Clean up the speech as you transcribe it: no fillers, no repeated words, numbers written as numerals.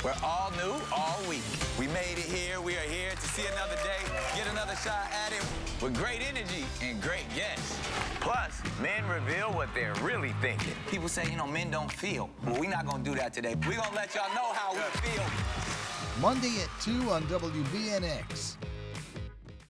We're all new all week. We made it here. We are here to see another day, get another shot at it with great energy and great guests. Plus, men reveal what they're really thinking. People say, you know, men don't feel. Well, we're not going to do that today. We're going to let y'all know how we feel. Monday at 2 on WBNX.